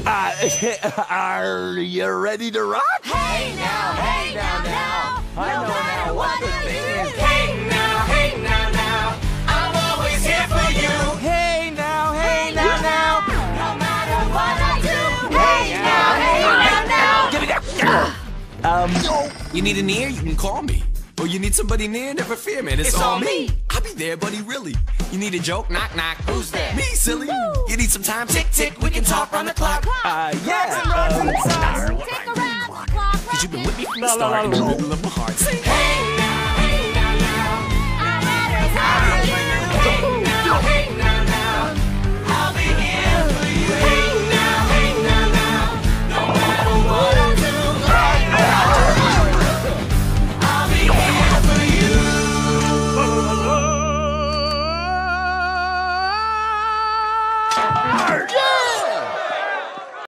Are you ready to rock? Hey now, now. No matter what the thing is. Hey now, I'm always here for you. Hey now, now. No matter what I do. Hey now. Give me that. You need an ear? You can call me. Or you need somebody near? Never fear, man. It's all me. I'll be there, buddy, really. You need a joke? Knock, knock. Who's there? Me, silly. You need some time? Tick, tick. We can talk round the clock. Yeah. Stick around the clock. Cause you've been with me from the start in the middle of my heart. Say,